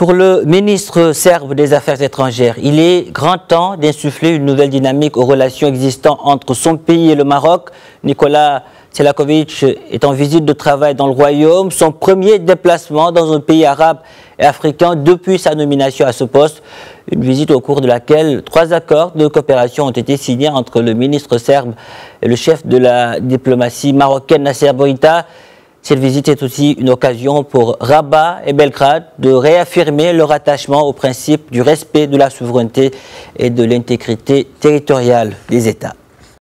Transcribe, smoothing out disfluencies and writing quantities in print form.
Pour le ministre serbe des Affaires étrangères, il est grand temps d'insuffler une nouvelle dynamique aux relations existantes entre son pays et le Maroc. Nikola Selakovic est en visite de travail dans le Royaume, son premier déplacement dans un pays arabe et africain depuis sa nomination à ce poste. Une visite au cours de laquelle 3 accords de coopération ont été signés entre le ministre serbe et le chef de la diplomatie marocaine Nasser Bourita. Cette visite est aussi une occasion pour Rabat et Belgrade de réaffirmer leur attachement au principe du respect de la souveraineté et de l'intégrité territoriale des États.